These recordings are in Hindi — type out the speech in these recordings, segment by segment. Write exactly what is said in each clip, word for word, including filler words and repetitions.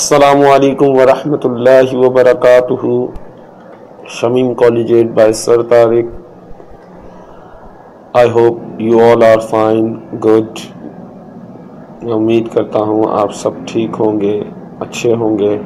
अस्सलामु अलैकुम वरहमतुल्लाहि वबरकातुहू। Shamim collegiate by sir Tariq. I hope you all are fine, good. मैं उम्मीद करता हूँ आप सब ठीक होंगे, अच्छे होंगे।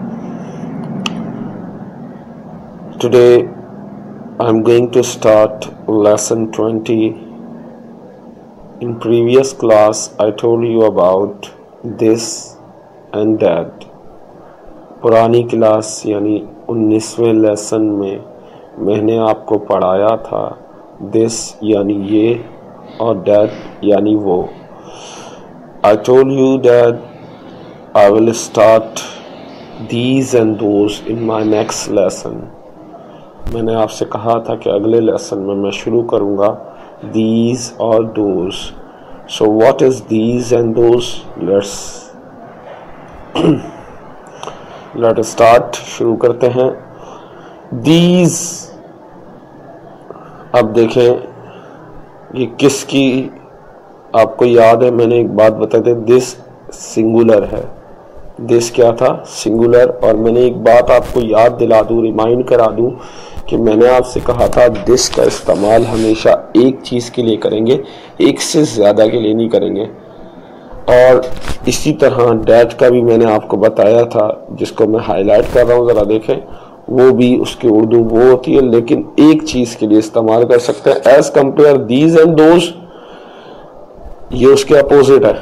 Today I am going to start lesson twenty. In previous class I told you about this and that. पुरानी क्लास यानी उन्नीसवें लेसन में मैंने आपको पढ़ाया था दिस यानी ये और दैट यानी वो। I told you that I will start these and those in my next lesson. मैंने आपसे कहा था कि अगले लेसन में मैं शुरू करूँगा दीज और those. So what is these and those? Let's let start. शुरू करते हैं। दीज, अब देखें ये किसकी आपको याद है? मैंने एक बात बताई थी, दिस सिंगुलर है। दिस क्या था? सिंगुलर। और मैंने एक बात आपको याद दिला दूं, रिमाइंड करा दूं कि मैंने आपसे कहा था दिस का इस्तेमाल हमेशा एक चीज़ के लिए करेंगे, एक से ज़्यादा के लिए नहीं करेंगे। और इसी तरह डैट का भी मैंने आपको बताया था, जिसको मैं हाईलाइट कर रहा हूँ, ज़रा देखें। वो भी उसकी उर्दू वो होती है, लेकिन एक चीज़ के लिए इस्तेमाल कर सकते हैं। As compare these and those, ये उसके अपोजिट है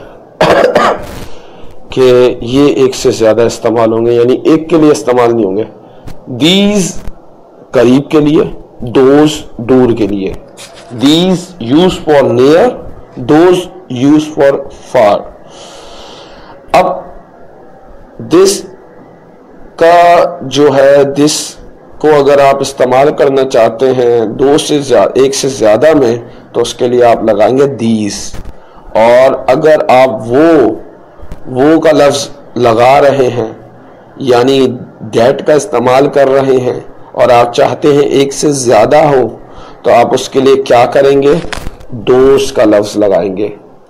कि ये एक से ज़्यादा इस्तेमाल होंगे, यानी एक के लिए इस्तेमाल नहीं होंगे। दीज करीब के लिए, दोज दूर के लिए। These use for near, those use for far. अब दिस का जो है, दिस को अगर आप इस्तेमाल करना चाहते हैं दो से ज्यादा, एक से ज्यादा में, तो उसके लिए आप लगाएंगे दीज। और अगर आप वो वो का लफ्ज लगा रहे हैं यानी दैट का इस्तेमाल कर रहे हैं और आप चाहते हैं एक से ज्यादा हो, तो आप उसके लिए क्या करेंगे? दोस का लफ्ज लगाएंगे।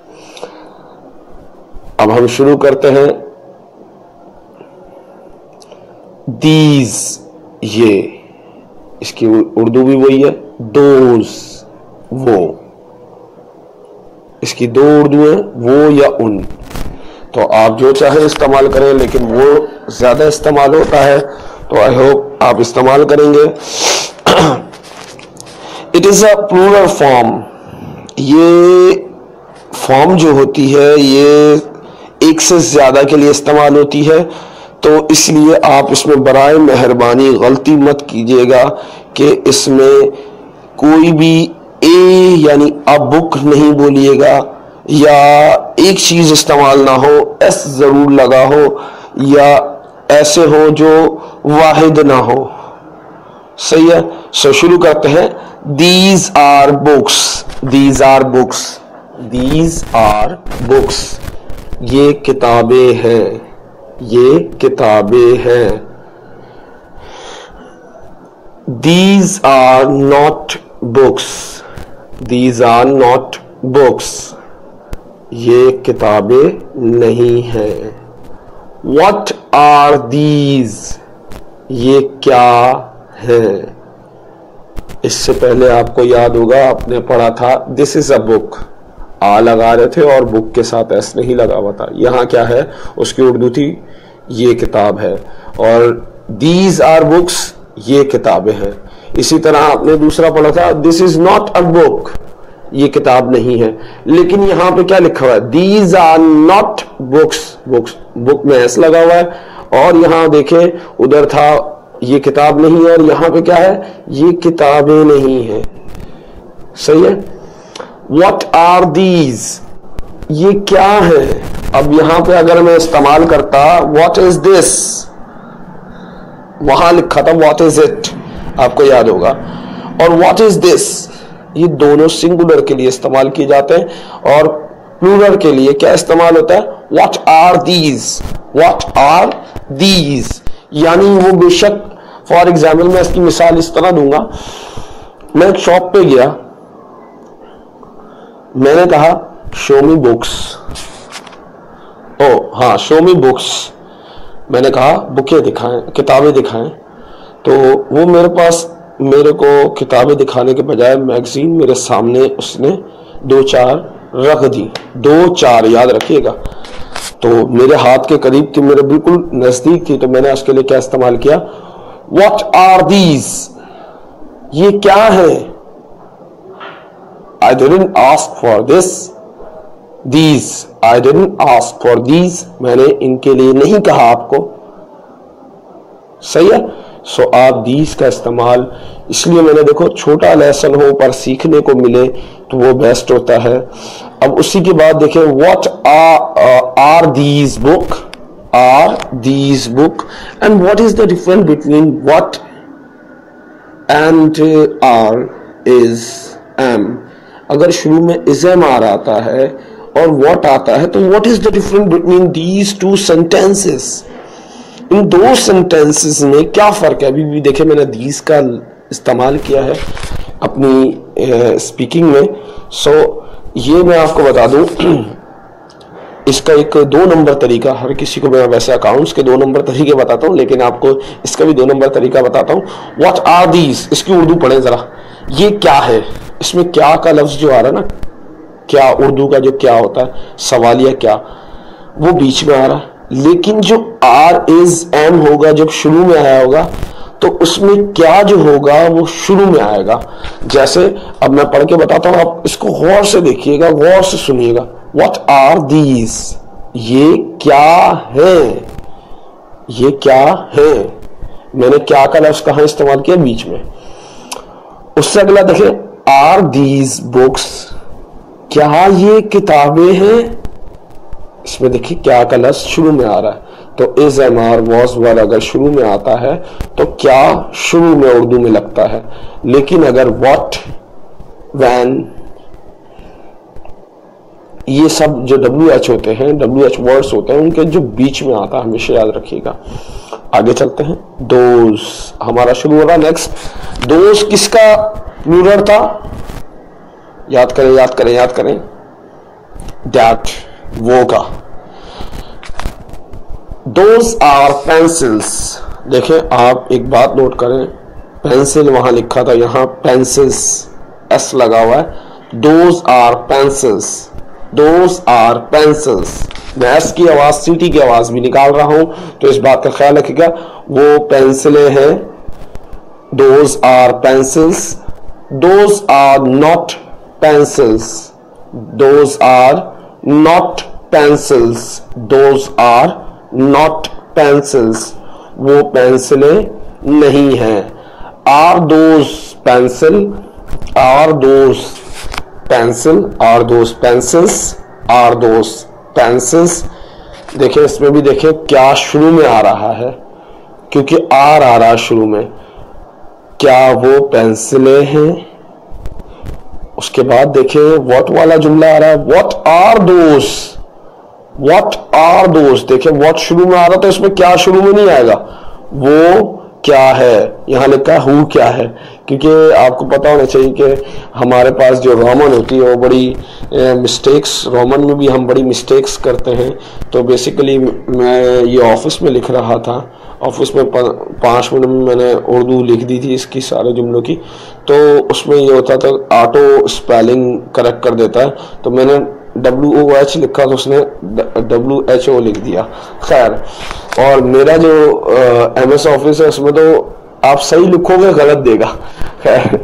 अब हम शुरू करते हैं। दीज, ये इसकी उर्दू भी वही है, दोज वो। इसकी दो उर्दू है, वो या उन। तो आप जो चाहे इस्तेमाल करें, लेकिन वो ज्यादा इस्तेमाल होता है, तो आई होप आप इस्तेमाल करेंगे। It is a plural form. ये फॉर्म जो होती है ये एक से ज्यादा के लिए इस्तेमाल होती है, तो इसलिए आप इसमें बराए मेहरबानी गलती मत कीजिएगा कि इसमें कोई भी ए यानी अ बुक नहीं बोलिएगा, या एक चीज इस्तेमाल ना हो, एस जरूर लगा हो, या ऐसे हो जो वाहिद ना हो। सही है। सो शुरू करते हैं। These are books, these are books, these are books. ये किताबें हैं, ये किताबें हैं। These are not books, these are not books. ये किताबें नहीं हैं। What are these? ये क्या है? इससे पहले आपको याद होगा आपने पढ़ा था दिस इज अ बुक, आ लगा रहे थे और बुक के साथ एस नहीं लगा हुआ था। यहां क्या है? उसकी उर्दू थी ये किताब है, और दीज आर बुक्स, ये किताबें हैं। इसी तरह आपने दूसरा पढ़ा था this is not a book, ये किताब नहीं है। लेकिन यहां पे क्या लिखा हुआ है? These are not books, books book में एस लगा हुआ है, और यहां देखें उधर था ये किताब नहीं, और यहां पे क्या है? ये किताबें नहीं है। सही है। What are these? ये क्या है? अब यहां पे अगर मैं इस्तेमाल करता what is this, वहां लिखा था what is it, आपको याद होगा। और what is this, ये दोनों सिंगुलर के लिए इस्तेमाल किए जाते हैं, और प्लूरल के लिए क्या इस्तेमाल होता है? What are these? What are these? यानी वो बेशक, फॉर एग्जाम्पल मैं इसकी मिसाल इस तरह दूंगा। मैं एक शॉप पे गया, मैंने कहा शो मी बुक्स। ओ हाँ, शो मी बुक्स। मैंने कहा बुकें दिखाएं, किताबें दिखाएं, तो वो मेरे पास मेरे को किताबें दिखाने के बजाय मैगजीन मेरे सामने उसने दो चार रख दी, दो चार याद रखिएगा। तो मेरे हाथ के करीब थी, मेरे बिल्कुल नजदीक थी, तो मैंने उसके लिए क्या इस्तेमाल किया, What are these? ये क्या है? I didn't ask for this. These. I didn't ask for these. मैंने इनके लिए नहीं कहा आपको। सही है? सो so, आप these का इस्तेमाल, इसलिए मैंने देखो छोटा लेसन हो पर सीखने को मिले तो वो बेस्ट होता है। अब उसी के बाद देखें, what are, uh, are these book? Are these book? And what is the difference between what and uh, are is am? अगर शुरू में is am are आता है और what आता है, तो what is the difference between these two sentences? इन दो सेंटेंसेस में क्या फर्क है? अभी भी देखे मैंने these का इस्तेमाल किया है अपनी स्पीकिंग में। सो so, ये मैं आपको बता दूं, इसका एक दो नंबर तरीका, हर किसी को मैं वैसे अकाउंट्स के दो नंबर तरीके बताता हूं, लेकिन आपको इसका भी दो नंबर तरीका बताता हूं। व्हाट आर दीज, इसकी उर्दू पढ़ें जरा, ये क्या है? इसमें क्या का लफ्ज जो आ रहा है ना, क्या, उर्दू का जो क्या होता है, सवालिया क्या, वो बीच में आ रहा है। लेकिन जो आर इज एम होगा, जब शुरू में आया होगा, तो उसमें क्या जो होगा वो शुरू में आएगा। जैसे अब मैं पढ़ के बताता हूं, आप इसको गौर से देखिएगा, गौर से सुनिएगा। What are these? ये क्या है? ये क्या है? मैंने क्या का लफ्ज कहां इस्तेमाल किया? बीच में। उससे अगला देखें, are these books? क्या ये किताबें हैं? इसमें देखिए क्या का लफ्ज शुरू में आ रहा है, तो is am are was were अगर शुरू में आता है तो क्या शुरू में उर्दू में लगता है। लेकिन अगर what, when, ये सब जो डब्ल्यू एच होते हैं, डब्ल्यू एच वर्ड्स होते हैं, उनके जो बीच में आता है, हमेशा याद रखिएगा। आगे चलते हैं, दोज हमारा शुरू हो रहा। नेक्स्ट, दोज किसका प्लूरल था? याद करें, याद करें, याद करें, दैट, वो का। Those are pencils. देखें आप एक बात नोट करें, पेंसिल वहां लिखा था, यहां पेंसिल्स एस लगा हुआ है। Those are pencils, those are pencils. मैं एस की आवाज, सीटी की आवाज भी निकाल रहा हूं, तो इस बात का ख्याल रखिएगा, वो पेंसिलें हैं। Those are pencils, those are not pencils, those are not pencils, those are not pencils, वो पेंसिलें नहीं हैं। Are those pencil, are those pencil, are those pencils, are those pencils. देखिए इसमें भी देखिए क्या शुरू में आ रहा है, क्योंकि आर आ रहा है शुरू में। क्या वो पेंसिलें हैं? उसके बाद देखिए व्हाट वाला जुमला आ रहा है, what are those, what are those. देखिए व्हाट शुरू में आ रहा, तो इसमें क्या शुरू में नहीं आएगा, वो क्या है। यहां लिखा है हु क्या है, क्योंकि आपको पता होना चाहिए कि हमारे पास जो रोमन होती है वो बड़ी मिस्टेक्स, रोमन में भी हम बड़ी मिस्टेक्स करते हैं। तो बेसिकली मैं ये ऑफिस में लिख रहा था, ऑफिस में पाँच मिनट में मैंने उर्दू लिख दी थी इसकी सारे जुमलों की, तो उसमें ये होता था ऑटो स्पेलिंग करेक्ट कर देता है, तो मैंने डब्ल्यू ओ एच लिखा तो उसने डब्ल्यू एच ओ लिख दिया। खैर, और मेरा जो एम एस ऑफिस है उसमें तो आप सही लिखोगे गलत देगा। खैर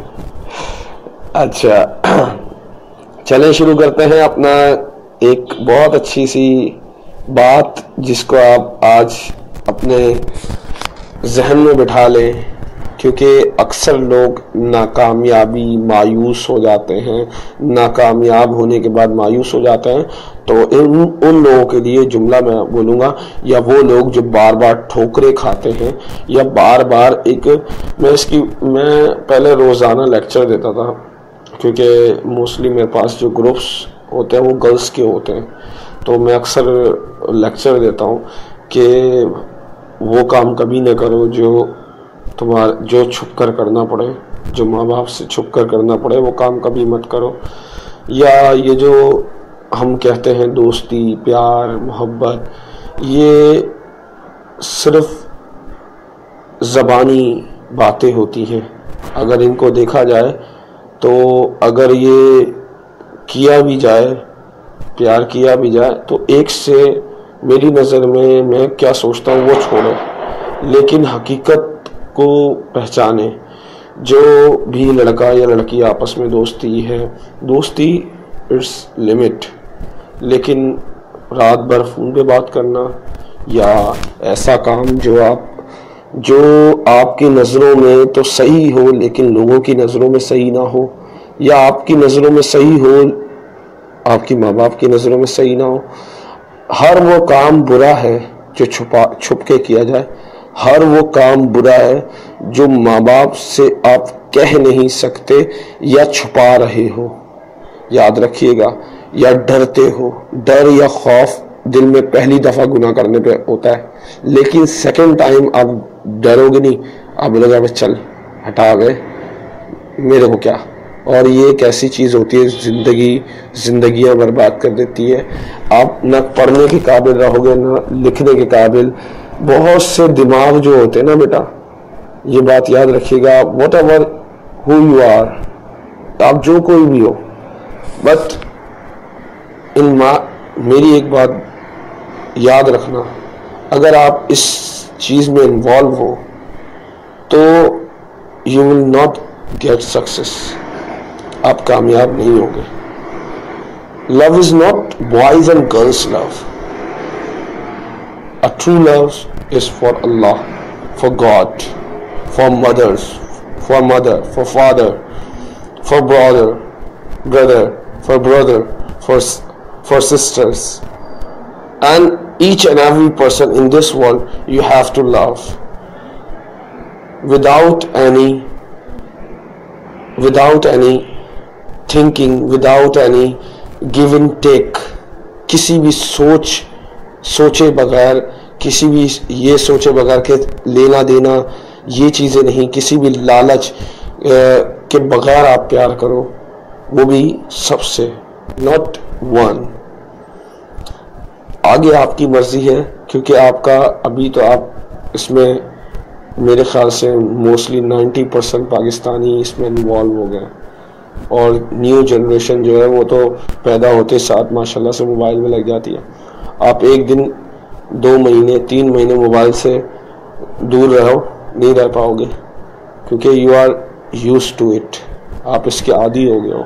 अच्छा, चलें शुरू करते हैं अपना एक बहुत अच्छी सी बात, जिसको आप आज अपने जहन में बिठा लें, क्योंकि अक्सर लोग नाकामयाबी मायूस हो जाते हैं, नाकामयाब होने के बाद मायूस हो जाते हैं। तो इन उन लोगों के लिए जुमला मैं बोलूँगा, या वो लोग जो बार बार ठोकरें खाते हैं, या बार बार एक, मैं इसकी मैं पहले रोज़ाना लेक्चर देता था, क्योंकि मोस्टली मेरे पास जो ग्रुप्स होते हैं वो गर्ल्स के होते हैं, तो मैं अक्सर लेक्चर देता हूँ कि वो काम कभी न करो जो तुम्हारा जो छुप कर करना पड़े, जो माँ बाप से छुप कर करना पड़े, वो काम कभी मत करो। या ये जो हम कहते हैं दोस्ती, प्यार, मोहब्बत, ये सिर्फ ज़बानी बातें होती हैं। अगर इनको देखा जाए तो अगर ये किया भी जाए, प्यार किया भी जाए, तो एक से मेरी नज़र में मैं क्या सोचता हूँ वो छोड़े, लेकिन हकीकत को पहचाने। जो भी लड़का या लड़की आपस में दोस्ती है, दोस्ती इट्स लिमिट, लेकिन रात भर फ़ोन पे बात करना या ऐसा काम जो आप जो आपकी नज़रों में तो सही हो लेकिन लोगों की नज़रों में सही ना हो, या आपकी नज़रों में सही हो आपकी माँ बाप की नज़रों में सही ना हो, हर वो काम बुरा है जो छुपा छुप के किया जाए। हर वो काम बुरा है जो माँ बाप से आप कह नहीं सकते या छुपा रहे हो। याद रखिएगा, या डरते हो। डर या खौफ दिल में पहली दफ़ा गुनाह करने पे होता है, लेकिन सेकंड टाइम आप डरोगे नहीं, आप बोलोगे चल हटा गए, मेरे को क्या। और ये एक ऐसी चीज़ होती है, ज़िंदगी ज़िंदगियाँ बर्बाद कर देती है। आप न पढ़ने के काबिल रहोगे न लिखने के काबिल। बहुत से दिमाग जो होते हैं ना बेटा, ये बात याद रखिएगा, whatever who you are, आप जो कोई भी हो, बट इन माँ मेरी एक बात याद रखना, अगर आप इस चीज़ में इन्वॉल्व हो तो you will not get success, आप कामयाब नहीं होंगे। Love is not boys and girls love, a true love is for Allah, for God, for mothers, for mother, for father, for brother brother for brother, for for sisters, and each and every person in this world you have to love without any without any thinking, without any give and take, किसी भी सोच सोचे बगैर, किसी भी ये सोचे बगैर के लेना देना ये चीज़ें नहीं, किसी भी लालच के बगैर आप प्यार करो, वो भी सबसे, नॉट वन। आगे आपकी मर्जी है, क्योंकि आपका अभी तो आप इसमें मेरे ख्याल से मोस्टली नब्बे परसेंट पाकिस्तानी इसमें इन्वॉल्व हो गए, और न्यू जनरेशन जो है वो तो पैदा होते साथ माशाल्लाह से मोबाइल में लग जाती है। आप एक दिन, दो महीने, तीन महीने मोबाइल से दूर रहो, नहीं रह पाओगे, क्योंकि you are used to it, आप इसके आदी हो गए हो।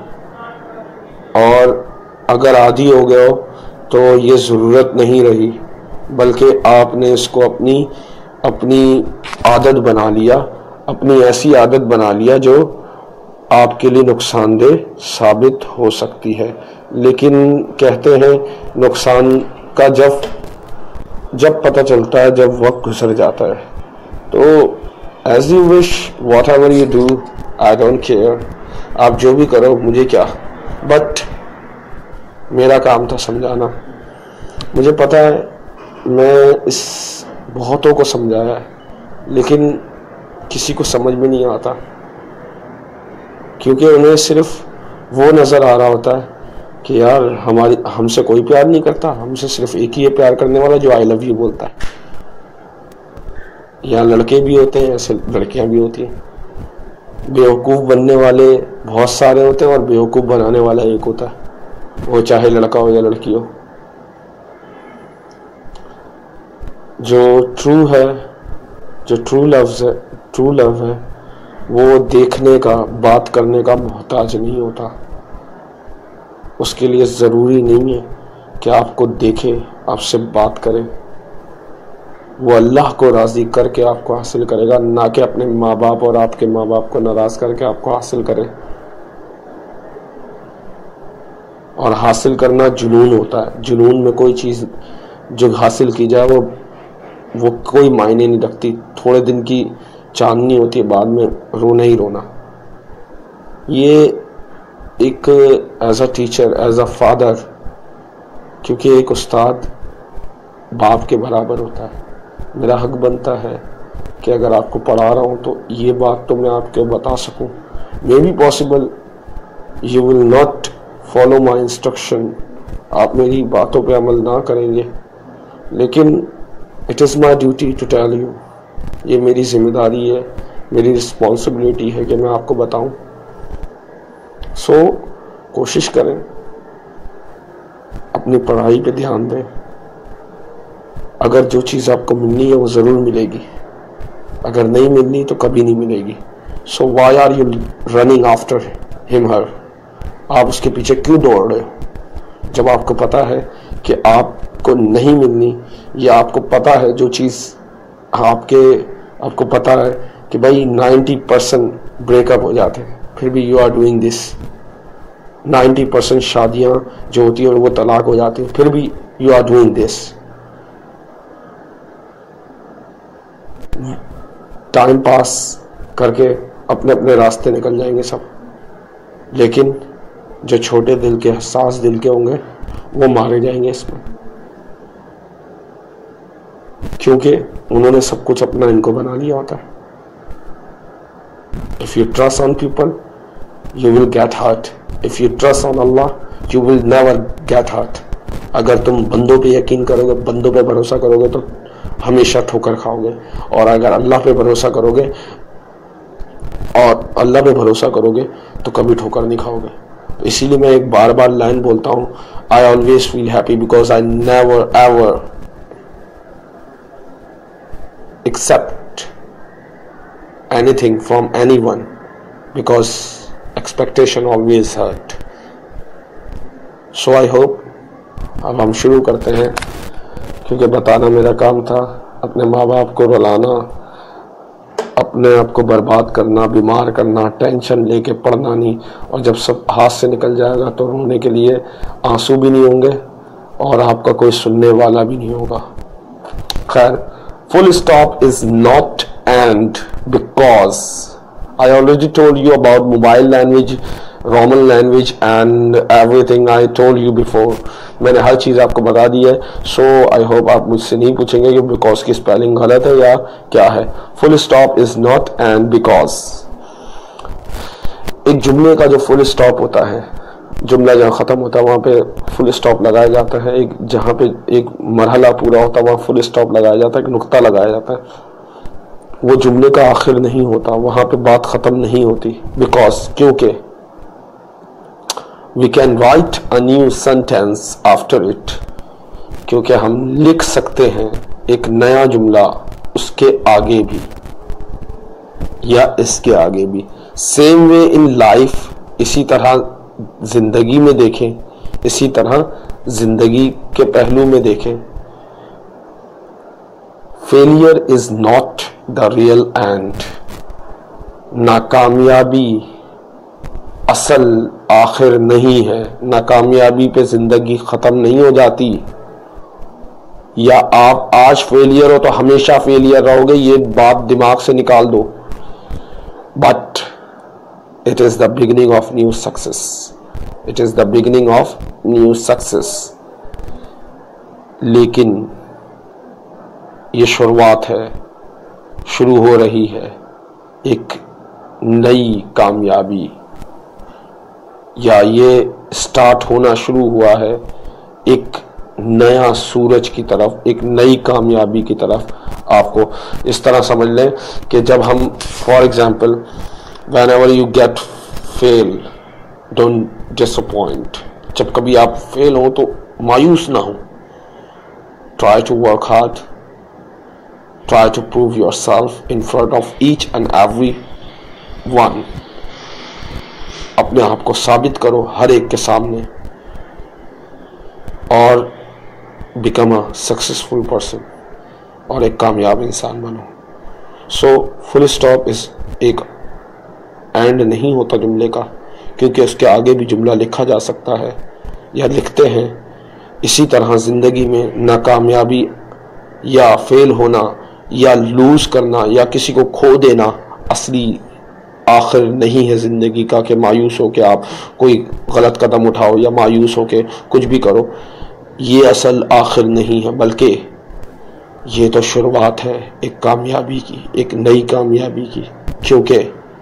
और अगर आदी हो गए हो तो ये ज़रूरत नहीं रही, बल्कि आपने इसको अपनी अपनी आदत बना लिया, अपनी ऐसी आदत बना लिया जो आपके लिए नुकसानदेह साबित हो सकती है। लेकिन कहते हैं नुकसान का जब जब पता चलता है जब वक्त गुजर जाता है। तो as you wish, whatever you do, I don't care, आप जो भी करो मुझे क्या, बट मेरा काम था समझाना। मुझे पता है मैं इस बहुतों को समझाया है, लेकिन किसी को समझ में नहीं आता, क्योंकि उन्हें सिर्फ वो नज़र आ रहा होता है कि यार हमारी हमसे कोई प्यार नहीं करता, हमसे सिर्फ एक ही है प्यार करने वाला जो आई लव यू बोलता है। यहाँ लड़के भी होते हैं, ऐसे लड़कियाँ भी होती हैं। बेवकूफ़ बनने वाले बहुत सारे होते हैं और बेवकूफ़ बनाने वाला एक होता है, वो चाहे लड़का हो या लड़की हो। जो ट्रू है, जो ट्रू लव है ट्रू लव है वो देखने का, बात करने का मोहताज नहीं होता। उसके लिए ज़रूरी नहीं है कि आपको देखे, आपसे बात करे। वो अल्लाह को राज़ी करके आपको हासिल करेगा, ना कि अपने माँ बाप और आपके माँ बाप को नाराज़ करके आपको हासिल करे। और हासिल करना जुनून होता है। जुनून में कोई चीज़ जो हासिल की जाए वो वो कोई मायने नहीं रखती। थोड़े दिन की चांदनी होती है, बाद में रोना ही रोना। ये एक as a teacher, as a father, क्योंकि एक उस्ताद बाप के बराबर होता है, मेरा हक बनता है कि अगर आपको पढ़ा रहा हूँ तो ये बात तो मैं आपको बता सकूँ। May be possible you will not follow my instruction, आप मेरी बातों पे अमल ना करेंगे, लेकिन it is my duty to tell you, ये मेरी जिम्मेदारी है, मेरी रिस्पॉन्सिबिलिटी है कि मैं आपको बताऊं। सो so, कोशिश करें, अपनी पढ़ाई पे ध्यान दें। अगर जो चीज़ आपको मिलनी है वो ज़रूर मिलेगी, अगर नहीं मिलनी तो कभी नहीं मिलेगी। So why are you running after him her, आप उसके पीछे क्यों दौड़ रहे हो जब आपको पता है कि आपको नहीं मिलनी, या आपको पता है जो चीज़ आपके आपको पता है कि भाई नाइन्टी परसेंट ब्रेकअप हो जाते हैं, फिर भी you are doing this. Ninety percent शादियाँ जो होती हैं वो तलाक हो जाती हैं, फिर भी you are doing this. Time pass करके अपने अपने रास्ते निकल जाएंगे सब, लेकिन जो छोटे दिल के, हसास दिल के होंगे वो मारे जाएंगे इसमें, क्योंकि उन्होंने सब कुछ अपना इनको बना लिया होता है। If you trust on people you will get hurt, if you trust on Allah you will never get hurt. अगर तुम बंदों पे यकीन करोगे, बंदों पे भरोसा करोगे तो हमेशा ठोकर खाओगे, और अगर अल्लाह पे भरोसा करोगे और अल्लाह पे भरोसा करोगे तो कभी ठोकर नहीं खाओगे। तो इसीलिए मैं एक बार बार लाइन बोलता हूँ, I always feel happy because I never ever accept anything from anyone because expectation always hurt. So I hope अब हम शुरू करते हैं, क्योंकि बताना मेरा काम था, अपने माँ बाप को रुलाना, अपने आप को बर्बाद करना, बीमार करना, टेंशन लेके पढ़ना नहीं, और जब सब हाथ से निकल जाएगा तो रोने के लिए आंसू भी नहीं होंगे और आपका कोई सुनने वाला भी नहीं होगा। खैर, full stop is not end because I already told you about mobile language, Roman language and everything I told you before. मैंने हर चीज़ आपको बता दी है। सो आई होप आप मुझसे नहीं पूछेंगे कि बिकॉज की स्पेलिंग गलत है या क्या है। Full stop is not end because. एक जुमले का जो फुल स्टॉप होता है, जुमला जहाँ ख़त्म होता है वहाँ पे फुल स्टॉप लगाया जाता है। एक जहाँ पे एक मरहला पूरा होता है वहाँ फुल स्टॉप लगाया जाता है, एक नुक्ता लगाया जाता है। वो जुमले का आखिर नहीं होता, वहाँ पे बात ख़त्म नहीं होती। बिकॉज, क्योंकि we can write a new sentence after it, क्योंकि हम लिख सकते हैं एक नया जुमला उसके आगे भी या इसके आगे भी। सेम वे इन लाइफ, इसी तरह जिंदगी में देखें, इसी तरह जिंदगी के पहलू में देखें। Failure is not the real end. नाकामयाबी असल आखिर नहीं है। नाकामयाबी पे जिंदगी खत्म नहीं हो जाती, या आप आज फेलियर हो तो हमेशा फेलियर रहोगे, ये बात दिमाग से निकाल दो। But it is the beginning of new success, it is the beginning of new success. लेकिन ये शुरुआत है, शुरू हो रही है एक नई कामयाबी, या ये स्टार्ट होना शुरू हुआ है एक नया सूरज की तरफ, एक नई कामयाबी की तरफ। आपको इस तरह समझ लें कि जब हम, for example, whenever you get fail don't disappoint. जब कभी आप फेल हो तो मायूस ना हो, try to work hard, try to prove yourself in front of each and every one. अपने आप को साबित करो हर एक के सामने, और बिकम अ सक्सेसफुल पर्सन, और एक कामयाब इंसान बनो। सो फुल स्टॉप इस एक एंड नहीं होता जुमले का, क्योंकि उसके आगे भी जुमला लिखा जा सकता है या लिखते हैं। इसी तरह ज़िंदगी में नाकामयाबी या फेल होना या लूज करना या किसी को खो देना असली आखिर नहीं है ज़िंदगी का, कि मायूस हो के आप कोई गलत कदम उठाओ या मायूस हो के कुछ भी करो। ये असल आखिर नहीं है, बल्कि ये तो शुरुआत है एक कामयाबी की, एक नई कामयाबी की। क्योंकि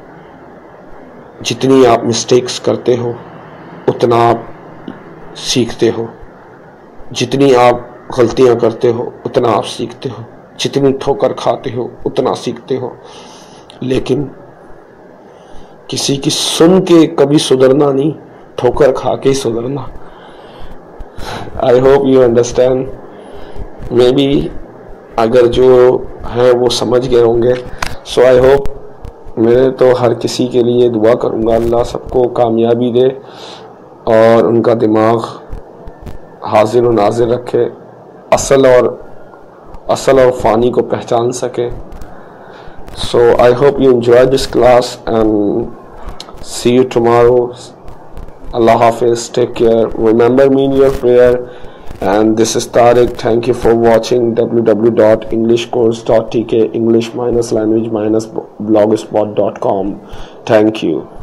जितनी आप मिस्टेक्स करते हो उतना आप सीखते हो, जितनी आप गलतियां करते हो उतना आप सीखते हो, जितनी ठोकर खाते हो उतना सीखते हो, लेकिन किसी की सुन के कभी सुधरना नहीं, ठोकर खा के ही सुधरना। I hope you understand. Maybe अगर जो है वो समझ गए होंगे। सो आई होप, मैं तो हर किसी के लिए दुआ करूँगा अल्लाह सबको कामयाबी दे और उनका दिमाग हाजिर और नाजिर रखे, असल और असल और फ़ानी को पहचान सके। So I hope you enjoy this class and see you tomorrow. Allah Hafiz, take care, remember me in your prayer, and this is Tariq. Thank you for watching w w w dot english course dot t k, english minus language minus blogspot dot com. Thank you.